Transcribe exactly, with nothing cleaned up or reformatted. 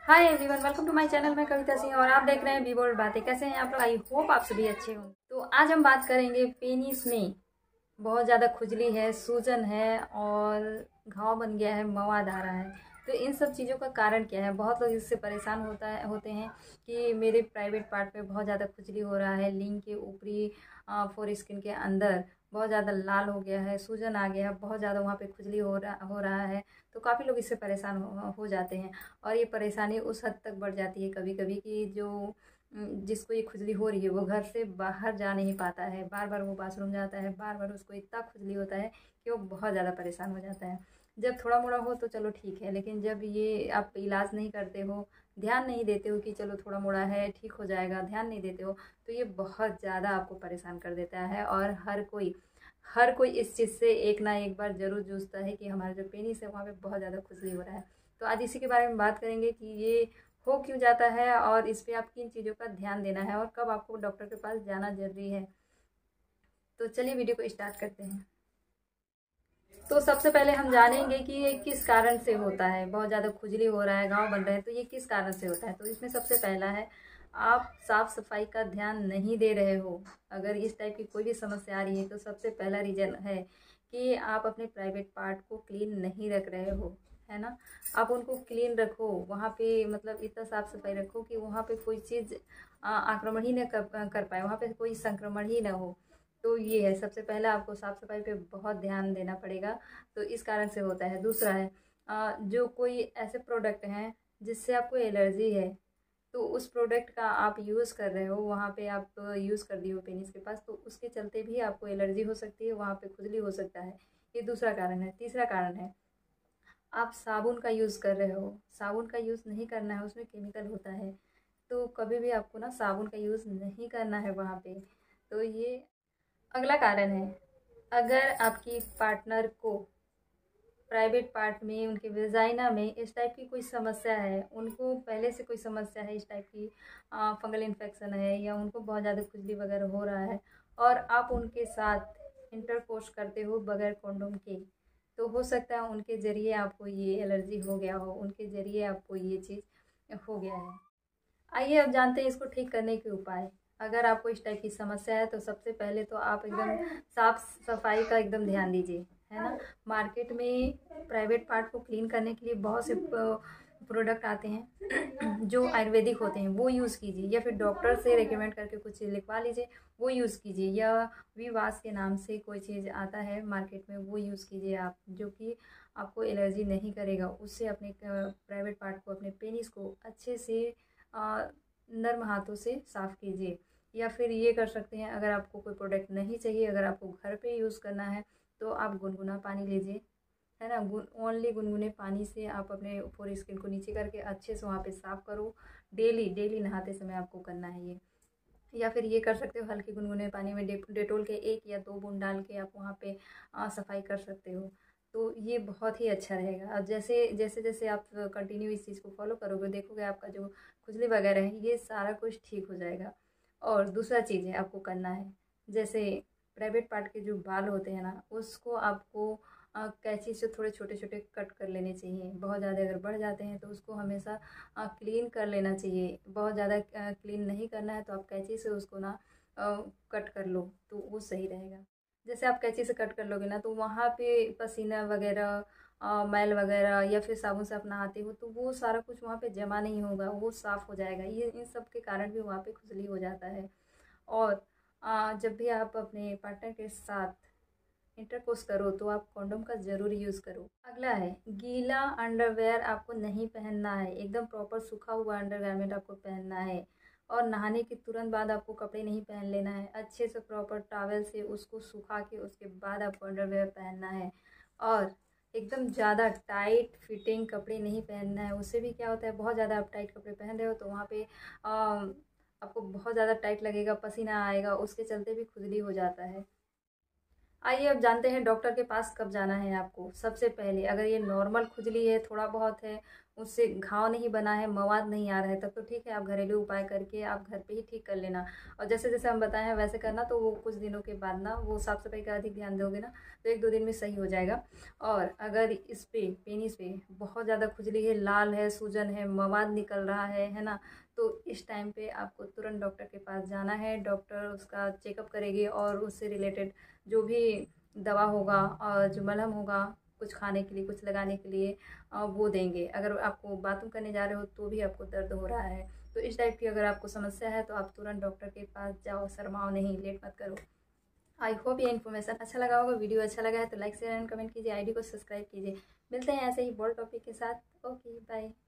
Hi everyone, welcome to my channel. मैं कविता सिंह और आप देख रहे हैं बी बोल्ड बातें। कैसे हैं आप लोग? आई होप आप सभी अच्छे हों। तो आज हम बात करेंगे पेनिस में बहुत ज़्यादा खुजली है, सूजन है और घाव बन गया है, मवाद आ रहा है। तो इन सब चीज़ों का कारण क्या है? बहुत लोग इससे परेशान होता है होते हैं कि मेरे प्राइवेट पार्ट पे बहुत ज़्यादा खुजली हो रहा है, लिंग के ऊपरी फोर स्किन के अंदर बहुत ज़्यादा लाल हो गया है, सूजन आ गया है, बहुत ज़्यादा वहाँ पे खुजली हो रहा हो रहा है। तो काफ़ी लोग इससे परेशान हो, हो जाते हैं और ये परेशानी उस हद तक बढ़ जाती है कभी कभी कि जो जिसको ये खुजली हो रही है वो घर से बाहर जा नहीं पाता है, बार बार वो बाथरूम जाता है, बार बार उसको इतना खुजली होता है कि वो बहुत ज़्यादा परेशान हो जाता है। जब थोड़ा मोड़ा हो तो चलो ठीक है, लेकिन जब ये आप इलाज नहीं करते हो, ध्यान नहीं देते हो कि चलो थोड़ा मोड़ा है ठीक हो जाएगा, ध्यान नहीं देते हो, तो ये बहुत ज़्यादा आपको परेशान कर देता है। और हर कोई हर कोई इस चीज़ से एक ना एक बार ज़रूर जूझता है कि हमारा जो पेनिस है वहाँ पे बहुत ज़्यादा खुजली हो रहा है। तो आज इसी के बारे में बात करेंगे कि ये हो क्यों जाता है और इस पे आप किन चीज़ों का ध्यान देना है और कब आपको डॉक्टर के पास जाना ज़रूरी है। तो चलिए वीडियो को स्टार्ट करते हैं। तो सबसे पहले हम जानेंगे कि ये किस कारण से होता है। बहुत ज़्यादा खुजली हो रहा है, घाव बन रहे हैं, तो ये किस कारण से होता है। तो इसमें सबसे पहला है, आप साफ सफाई का ध्यान नहीं दे रहे हो। अगर इस टाइप की कोई भी समस्या आ रही है तो सबसे पहला रीज़न है कि आप अपने प्राइवेट पार्ट को क्लीन नहीं रख रहे हो, है ना। आप उनको क्लीन रखो, वहाँ पे मतलब इतना साफ सफाई रखो कि वहाँ पे कोई चीज़ आक्रमण ही न कर, कर पाए, वहाँ पे कोई संक्रमण ही ना हो। तो ये है, सबसे पहला आपको साफ़ सफाई पे बहुत ध्यान देना पड़ेगा। तो इस कारण से होता है। दूसरा है, जो कोई ऐसे प्रोडक्ट हैं जिससे आपको एलर्जी है, तो उस प्रोडक्ट का आप यूज़ कर रहे हो, वहाँ पे आप यूज़ कर दिए हो पेनिस के पास, तो उसके चलते भी आपको एलर्जी हो सकती है, वहाँ पे खुजली हो सकता है। ये दूसरा कारण है। तीसरा कारण है, आप साबुन का यूज़ कर रहे हो। साबुन का यूज़ नहीं करना है, उसमें केमिकल होता है। तो कभी भी आपको ना साबुन का यूज़ नहीं करना है वहाँ पे। तो ये अगला कारण है, अगर आपकी पार्टनर को प्राइवेट पार्ट में, उनके वेजाइना में इस टाइप की कोई समस्या है, उनको पहले से कोई समस्या है इस टाइप की, फंगल इन्फेक्शन है या उनको बहुत ज़्यादा खुजली वगैरह हो रहा है और आप उनके साथ इंटरकोर्स करते हो बगैर कॉन्डोम के, तो हो सकता है उनके ज़रिए आपको ये एलर्जी हो गया हो, उनके ज़रिए आपको ये चीज़ हो गया है। आइए अब जानते हैं इसको ठीक करने के उपाय। अगर आपको इस टाइप की समस्या है तो सबसे पहले तो आप एकदम साफ सफाई का एकदम ध्यान दीजिए, है ना। मार्केट में प्राइवेट पार्ट को क्लीन करने के लिए बहुत से प्रोडक्ट आते हैं जो आयुर्वेदिक होते हैं, वो यूज़ कीजिए, या फिर डॉक्टर से रिकमेंड करके कुछ चीज़ लिखवा लीजिए, वो यूज़ कीजिए, या विवास के नाम से कोई चीज़ आता है मार्केट में, वो यूज़ कीजिए आप, जो कि आपको एलर्जी नहीं करेगा। उससे अपने प्राइवेट पार्ट को, अपने पेनिस को अच्छे से नर्म हाथों से साफ़ कीजिए। या फिर ये कर सकते हैं, अगर आपको कोई प्रोडक्ट नहीं चाहिए, अगर आपको घर पे यूज़ करना है तो आप गुनगुना पानी लीजिए, है ना। गुन ओनली गुनगुने पानी से आप अपने फोर स्किन को नीचे करके अच्छे से वहाँ पे साफ़ करो। डेली डेली नहाते समय आपको करना है ये। या फिर ये कर सकते हो, हल्के गुनगुने पानी में डे, डेटोल के एक या दो बूंद डाल के आप वहाँ पे सफाई कर सकते हो। तो ये बहुत ही अच्छा रहेगा। अब जैसे जैसे जैसे आप कंटिन्यू इस चीज़ को फॉलो करोगे, देखोगे आपका जो खुजली वगैरह है ये सारा कुछ ठीक हो जाएगा। और दूसरा चीज़ है आपको करना है, जैसे प्राइवेट पार्ट के जो बाल होते हैं ना, उसको आपको कैंची से थोड़े छोटे छोटे कट कर लेने चाहिए। बहुत ज़्यादा अगर बढ़ जाते हैं तो उसको हमेशा क्लीन कर लेना चाहिए। बहुत ज़्यादा क्लीन नहीं करना है तो आप कैंची से उसको ना कट कर लो, तो वो सही रहेगा। जैसे आप कैंची से कट कर लोगे ना, तो वहाँ पे पसीना वगैरह, मैल वगैरह, या फिर साबुन से आप नहाते हो तो वो सारा कुछ वहाँ पे जमा नहीं होगा, वो साफ़ हो जाएगा। ये इन सब के कारण भी वहाँ पे खुजली हो जाता है। और आ, जब भी आप अपने पार्टनर के साथ इंटरकोर्स करो तो आप कॉन्डोम का ज़रूर यूज़ करो। अगला है, गीला अंडरवेयर आपको नहीं पहनना है, एकदम प्रॉपर सूखा हुआ अंडरगारमेंट आपको पहनना है। और नहाने के तुरंत बाद आपको कपड़े नहीं पहन लेना है, अच्छे से प्रॉपर टॉवल से उसको सुखा के उसके बाद आपको अंडरवेयर पहनना है। और एकदम ज़्यादा टाइट फिटिंग कपड़े नहीं पहनना है, उससे भी क्या होता है, बहुत ज़्यादा आप टाइट कपड़े पहन रहे हो तो वहाँ पे आ, आपको बहुत ज़्यादा टाइट लगेगा, पसीना आएगा, उसके चलते भी खुजली हो जाता है। आइए अब जानते हैं डॉक्टर के पास कब जाना है आपको। सबसे पहले अगर ये नॉर्मल खुजली है, थोड़ा बहुत है, उससे घाव नहीं बना है, मवाद नहीं आ रहा है, तब तो ठीक है, आप घरेलू उपाय करके आप घर पे ही ठीक कर लेना। और जैसे जैसे हम बताए हैं वैसे करना, तो वो कुछ दिनों के बाद ना वो साफ़ सफाई का अधिक ध्यान दोगे ना, तो एक दो दिन में सही हो जाएगा। और अगर इस पे पेनिस पे बहुत ज़्यादा खुजली है, लाल है, सूजन है, मवाद निकल रहा है है ना, तो इस टाइम पे आपको तुरंत डॉक्टर के पास जाना है। डॉक्टर उसका चेकअप करेगी और उससे रिलेटेड जो भी दवा होगा और जो मलहम होगा, कुछ खाने के लिए, कुछ लगाने के लिए, अ, वो देंगे। अगर आपको बाथरूम करने जा रहे हो तो भी आपको दर्द हो रहा है, तो इस टाइप की अगर आपको समस्या है तो आप तुरंत डॉक्टर के पास जाओ, शर्माओ नहीं, लेट मत करो। आई होप ये इन्फॉर्मेशन अच्छा लगा होगा। वीडियो अच्छा लगा है तो लाइक शेयर एंड कमेंट कीजिए, आईडी को सब्सक्राइब कीजिए। मिलते हैं ऐसे ही बोल्ड टॉपिक के साथ। Okay bye.